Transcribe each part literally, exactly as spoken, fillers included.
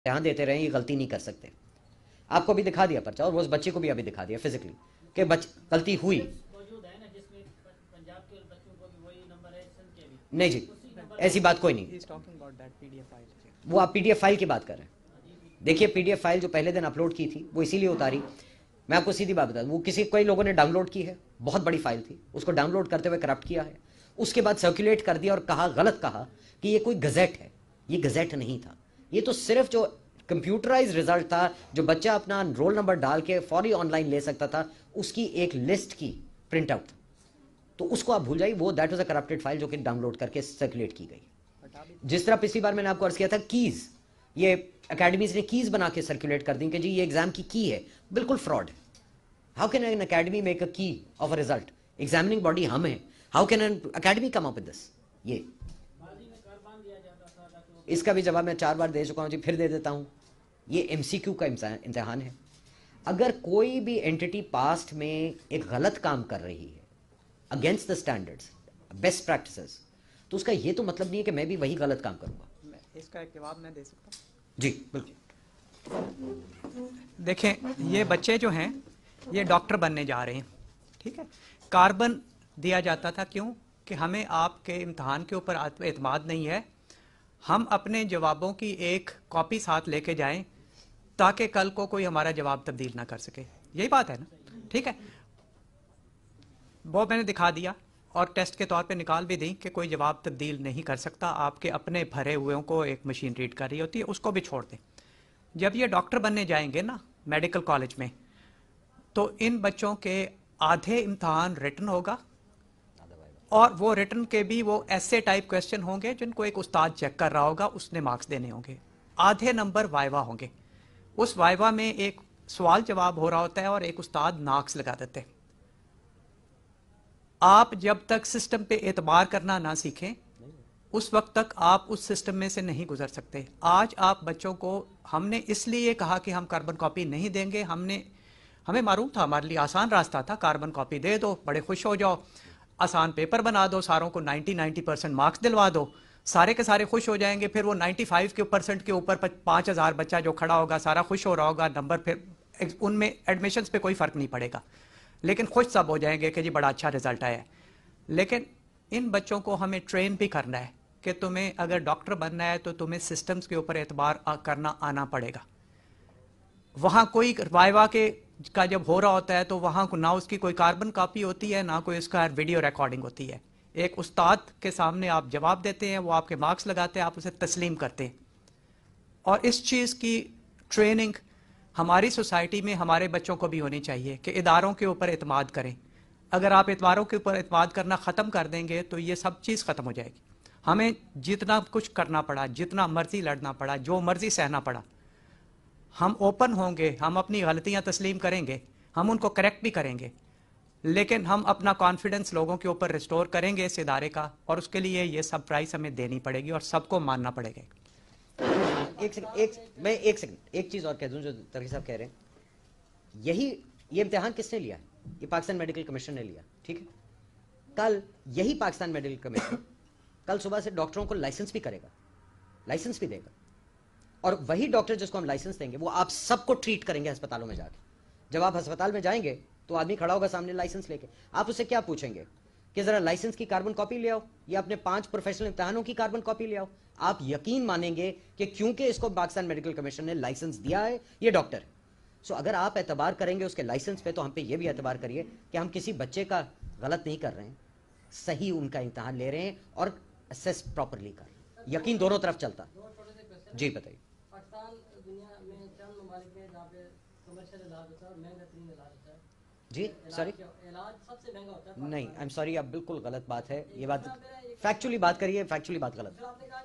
امتحان دیتے رہے, یہ غلطی نہیں کر سکتے. آپ کو بھی دکھا دیا پرچہ, اور وہ اس بچے کو بھی ابھی دکھا دیا فزیکلی کہ بچ غلطی ہوئی. نہیں جی, ایسی بات کوئی نہیں. وہ آپ پی ڈی ایف فائل کی بات کر رہے ہیں. دیکھیے پی ڈی ایف فائل جو پہلے دن اپلوڈ کی تھی وہ اسی لیے اتاری. میں آپ کو سیدھی بات بتا دوں, وہ کسی کئی لوگوں نے ڈاؤن لوڈ کی ہے, بہت بڑی فائل تھی, اس کو ڈاؤن لوڈ کرتے ہوئے کرپٹ کیا ہے, اس کے بعد سرکولیٹ کر دیا اور کہا, غلط کہا کہ یہ کوئی گزٹ ہے. یہ گزٹ نہیں تھا, یہ تو صرف جو کمپیوٹرائز رزلٹ تھا جو بچہ اپنا رول نمبر ڈال کے فوری آن لائن لے سکتا تھا, اس کی ایک لسٹ کی پرنٹ آؤٹ تھا. تو اس کو آپ بھول جائیے, وہ that was a corrupted file جو کہ ڈاؤن لوڈ کر کے سرکولیٹ کی گئی. جس طرح پچھلی بار میں نے آپ کو عرض کیا تھا کیز, یہ اکیڈمیز نے کیز بنا کے سرکولیٹ کر دیں کہ جی یہ ایگزام کی کی ہے, بالکل فراڈ ہے. How can an academy make a key of a result? Examining body ہم ہیں. How can an academy come up with this? یہ اس کا بھی جواب میں چار بار دے چکا ہوں جی, پھر دے دیتا ہوں. یہ ایم سی کیو کا امتحان ہے. اگر کوئی بھی اینٹی پاسٹ میں ایک غلط کام کر رہی ہے against the standards, best practices, تو اس کا یہ تو مطلب نہیں ہے کہ میں بھی وہی غلط کام کروں گا. اس کا ایک جواب میں دے سکتا ہوں؟ جی بالکل. دیکھیں یہ بچے جو ہیں یہ ڈاکٹر بننے جا رہے ہیں, ٹھیک ہے. کاربن دیا جاتا تھا, کیوں کہ ہمیں آپ کے امتحان کے اوپر اعتماد نہیں ہے, ہم اپنے جوابوں کی ایک کاپی ساتھ لے کے جائیں تاکہ کل کو کوئی ہمارا جواب تبدیل نہ کر سکے. یہی بات ہے نا, ٹھیک ہے. وہ میں نے دکھا دیا اور ٹیسٹ کے طور پہ نکال بھی دیں کہ کوئی جواب تبدیل نہیں کر سکتا, آپ کے اپنے بھرے ہوئے کو ایک مشین ریڈ کر رہی ہوتی ہے, اس کو بھی چھوڑ دیں. جب یہ ڈاکٹر بننے جائیں گے نا میڈیکل کالج میں, تو ان بچوں کے آدھے امتحان ریٹن ہوگا, اور وہ ریٹن کے بھی وہ ایسے ٹائپ کویسچن ہوں گے جن کو ایک استاد چیک کر رہا ہوگا, اس نے مارکس دینے ہوں گے. آدھے نمبر وائوا ہوں گے. اس وائوا میں ایک سوال جواب ہو رہا ہوتا ہے اور ایک استاد مارکس لگا دیتے ہیں. آپ جب تک سسٹم پہ اعتبار کرنا نہ سیکھیں اس وقت تک آپ اس سسٹم میں سے نہیں گزر سکتے. آج آپ بچوں کو, ہم نے اس لیے کہا کہ ہم کاربن کاپی نہیں دیں گے, ہم نے ہمیں معلوم تھا, ہمارے لیے آسان راستہ تھا, کاربن کاپی دے دو, بڑے خوش ہو جاؤ, آسان پیپر بنا دو, ساروں کو نائنٹی نائنٹی پرسینٹ مارکس دلوا دو, سارے کے سارے خوش ہو جائیں گے. پھر وہ نائنٹی فائیو کے پرسینٹ کے اوپر پانچ ہزار بچہ جو کھڑا ہوگا سارا خوش ہو رہا ہوگا, نمبر پھر ان میں ایڈمیشنز پہ کوئی فرق نہیں پڑے گا, لیکن خوش سب ہو جائیں گے کہ جی بڑا اچھا رزلٹ آیا ہے. لیکن ان بچوں کو ہمیں ٹرین بھی کرنا ہے کہ تمہیں اگر ڈاکٹر بننا ہے تو تمہیں سسٹمز کے اوپر اعتبار کرنا آنا پڑے گا. وہاں کوئی وائوا کے کا جب ہو رہا ہوتا ہے تو وہاں نہ اس کی کوئی کاربن کاپی ہوتی ہے, نہ کوئی اس کا ویڈیو ریکارڈنگ ہوتی ہے. ایک استاد کے سامنے آپ جواب دیتے ہیں, وہ آپ کے مارکس لگاتے ہیں, آپ اسے تسلیم کرتے ہیں. اور اس چیز کی ٹریننگ ہماری سوسائٹی میں ہمارے بچوں کو بھی ہونی چاہیے کہ اداروں کے اوپر اعتماد کریں. اگر آپ اداروں کے اوپر اعتماد کرنا ختم کر دیں گے تو یہ سب چیز ختم ہو جائے گی. ہمیں جتنا کچھ کرنا پڑا, جتنا مرضی لڑنا پڑا, جو مرضی سہنا پڑا, ہم اوپن ہوں گے, ہم اپنی غلطیاں تسلیم کریں گے, ہم ان کو کریکٹ بھی کریں گے, لیکن ہم اپنا کانفیڈنس لوگوں کے اوپر ریسٹور کریں گے اس ادارے کا, اور اس کے لیے یہ سب پرائز ہمیں دینی پڑے گی اور سب کو ماننا پڑے گا. ایک سیکنڈ, ایک میں ایک سیکنڈ ایک چیز اور کہہ دوں جو ترکی صاحب کہہ رہے ہیں. یہی یہ امتحان کس نے لیا ہے؟ یہ پاکستان میڈیکل کمیشن نے لیا, ٹھیک ہے. کل یہی پاکستان میڈیکل کمیشن کل صبح سے ڈاکٹروں کو لائسنس بھی کرے گا, لائسنس بھی دے گا, اور وہی ڈاکٹر جس کو ہم لائسنس دیں گے وہ آپ سب کو ٹریٹ کریں گے ہسپتالوں میں جا کے. جب آپ ہسپتال میں جائیں گے تو آدمی کھڑا ہوگا سامنے لائسنس لے کے, آپ اسے کیا پوچھیں گے کہ ذرا لائسنس کی کاربن کاپی لے آؤ یا اپنے پانچ پروفیشنل امتحانوں کی کاربن کاپی لے آؤ. آپ یقین مانیں گے کہ کیونکہ اس کو پاکستان میڈیکل کمیشن نے لائسنس دیا ہے یہ ڈاکٹر ہے. سو اگر آپ اعتبار کریں گے اس کے لائسنس پہ تو ہم پہ یہ بھی اعتبار کریے کہ ہم کسی بچے کا غلط نہیں کر رہے ہیں, صحیح ان کا امتحان لے رہے ہیں اور اسیس پراپرلی کر رہے ہیں. یقین دونوں طرف چلتا. جی بتائیے. پاکستان دنیا میں چند ممالک ہیں جہاں پہ کمرشل علاج ہوتا ہے اور مہنگا ترین علاج ہوتا ہے. جی سوری, علاج سب سے مہنگا ہوتا ہے. نہیں آئی ایم سوری, اب بالکل غلط بات ہے یہ بات, فیکچولی بات کریے, فیکچولی بات غلط.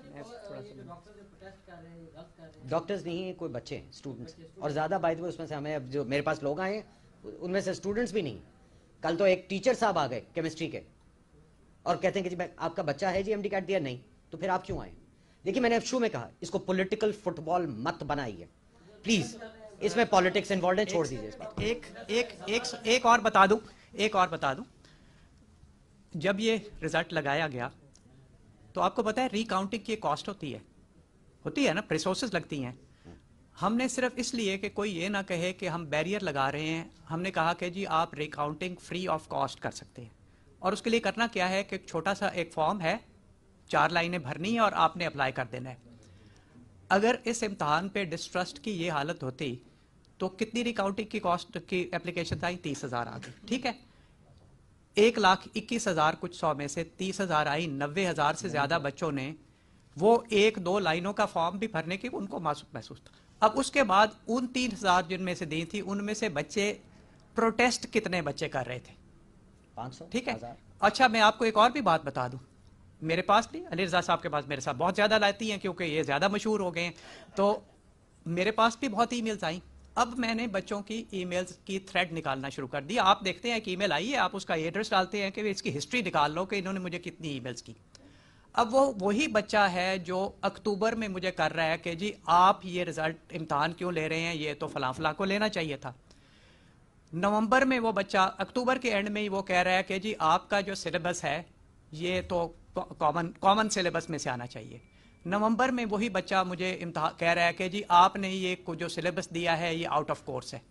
ڈاکٹرز نہیں ہیں, کوئی بچے ہیں, اسٹوڈنٹس, اور زیادہ بائی اس میں سے ہمیں اب جو میرے پاس لوگ آئے ہیں ان میں سے اسٹوڈنٹس بھی نہیں. کل تو ایک ٹیچر صاحب آ گئے کیمسٹری کے اور کہتے ہیں کہ جی آپ کا بچہ ہے جی ایم ڈی کیٹ دیا, نہیں تو پھر آپ کیوں آئے. دیکھیے میں نے اب شو میں کہا اس کو پولیٹیکل فٹ بال مت بنائیے پلیز, اس میں پالیٹکس انوالوڈ ہے, چھوڑ دیجیے اس بات. ایک ایک ایک ایک اور بتا دوں, ایک اور بتا دوں, جب یہ رزلٹ لگایا گیا تو آپ کو پتا ہے ری کاؤنٹنگ کی کاسٹ ہوتی ہے, ہوتی ہے نا, ریسورسز لگتی ہیں. ہم نے صرف اس لیے کہ کوئی یہ نہ کہے کہ ہم بیریئر لگا رہے ہیں، ہم نے کہا کہ جی آپ ریکاؤنٹنگ فری آف کاسٹ کر سکتے ہیں، اور اس کے لیے کرنا کیا ہے کہ ایک چھوٹا سا ایک فارم ہے، چار لائنیں بھرنی ہیں اور آپ نے اپلائی کر دینا ہے. اگر اس امتحان پہ ڈسٹرسٹ کی یہ حالت ہوتی تو کتنی ریکاؤنٹنگ کی کاسٹ کی اپلیکیشن آئی؟ تیس ہزار آ گئی. ٹھیک ہے، ایک لاکھ اکیس ہزار کچھ سو میں سے تیس ہزار آئی، نوے ہزار سے زیادہ بچوں نے وہ ایک دو لائنوں کا فارم بھی بھرنے کی ان کو محسوس تھا. اب اس کے بعد ان تین ہزار جن میں سے دی تھی ان میں سے بچے پروٹیسٹ کتنے بچے کر رہے تھے؟ پانچ سو ٹھیک ہے. ہزار. اچھا میں آپ کو ایک اور بھی بات بتا دوں، میرے پاس نہیں، علی رضا صاحب کے پاس میرے ساتھ بہت زیادہ لاتی ہیں کیونکہ یہ زیادہ مشہور ہو گئے ہیں، تو میرے پاس بھی بہت ای میلز آئیں. اب میں نے بچوں کی ای میلز کی تھریڈ نکالنا شروع کر دی. آپ دیکھتے ہیں کہ ای میل آئی ہے، آپ اس کا ایڈریس ڈالتے ہیں کہ اس کی ہسٹری نکال لو کہ انہوں نے مجھے کتنی ای میلز کی. اب وہ وہی بچہ ہے جو اکتوبر میں مجھے کر رہا ہے کہ جی آپ یہ رزلٹ امتحان کیوں لے رہے ہیں، یہ تو فلاں فلاں کو لینا چاہیے تھا. نومبر میں وہ بچہ اکتوبر کے اینڈ میں ہی وہ کہہ رہا ہے کہ جی آپ کا جو سلیبس ہے یہ تو کامن کامن سلیبس میں سے آنا چاہیے. نومبر میں وہی بچہ مجھے امتحان کہہ رہا ہے کہ جی آپ نے یہ جو سلیبس دیا ہے یہ آؤٹ آف کورس ہے.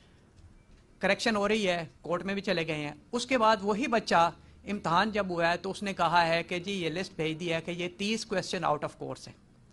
کریکشن ہو رہی ہے، کورٹ میں بھی چلے گئے ہیں. اس کے بعد وہی بچہ امتحان جب ہوا ہے تو اس نے کہا ہے کہ جی یہ لسٹ بھیج دی ہے کہ یہ تیس کویسچن آؤٹ آف کورس ہے.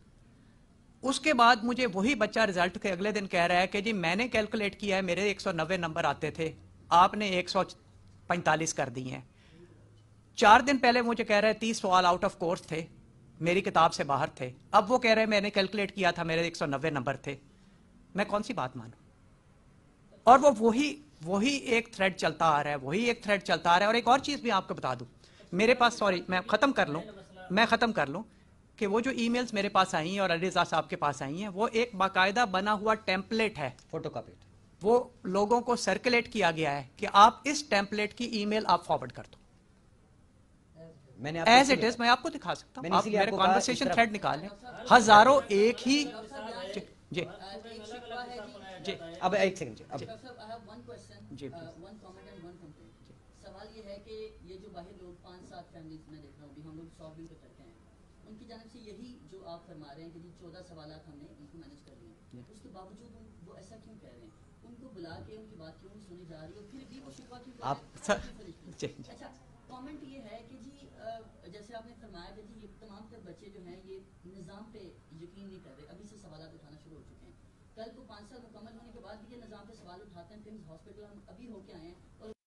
اس کے بعد مجھے وہی بچہ رزلٹ کے اگلے دن کہہ رہا ہے کہ جی میں نے کیلکولیٹ کیا ہے میرے ایک سو نوے نمبر آتے تھے، آپ نے ایک سو پینتالیس کر دی ہیں. چار دن پہلے مجھے کہہ رہا ہے تیس سوال آؤٹ آف کورس تھے، میری کتاب سے باہر تھے. اب وہ کہہ رہے ہیں میں نے کیلکولیٹ کیا تھا میرے ایک سو نوے نمبر تھے. میں کون سی بات مانوں؟ اور وہ وہی وہی ایک تھریڈ چلتا آ رہا ہے، وہی ایک تھریڈ چلتا آ رہا ہے. اور ایک اور چیز بھی آپ کو بتا دوں، میرے پاس، سوری میں ختم کر لوں میں ختم کر لوں کہ وہ جو ای میلز میرے پاس آئی ہیں اور علی رضا صاحب کے پاس آئی ہیں وہ ایک باقاعدہ بنا ہوا ٹیمپلیٹ ہے، فوٹو کاپی. وہ لوگوں کو سرکولیٹ کیا گیا ہے کہ آپ اس ٹیمپلیٹ کی ای میل آپ فارورڈ کر دو میں نے آپ ایز اٹ از. میں آپ کو دکھا سکتا میں ہوں، نے آپ اسی لیے میرے آپ کو کہا اس کانورسیشن طرح- تھریڈ نکال لیں، ہزاروں ایک ہی. جی جی ایک شکوہ ہے جی. جی اب ایک سیکنڈ جی. اب ڈاکٹر صاحب آئی ہیو ون کوسچن، جی. One comment and one complain. سوال یہ ہے کہ یہ جو باہر لوگ پانچ سات فیملیز میں دیکھ رہا ہوں، ہم لوگ سالونگ پہ کرتے ہیں، ان کی جانب سے یہی جو آپ فرما رہے ہیں کہ جی چودہ سوالات ہم نے ان کو مینیج کر لیے، اس کے باوجود وہ ایسا کیوں کہہ رہے ہیں؟ ان کو بلا کے ان کی بات کیوں نہیں سنی جا رہی اور پھر بھی وہ شکوہ کیوں کر رہے ہیں؟ اچھا کامنٹ یہ ہے کہ جی جیسے آپ نے فرمایا کہ جی یہ تمام تر بچے جو ہیں یہ نظام پہ یقین نہیں کر رہے، ابھی سے سوالات اٹھانا شروع ہو چکے ہیں. کل کو پانچ سال مکمل ہونے کے بعد بھی یہ نظام پہ سوال اٹھاتے ہیں. پھر ہاسپٹل ہم ابھی ہو کے آئے ہیں اور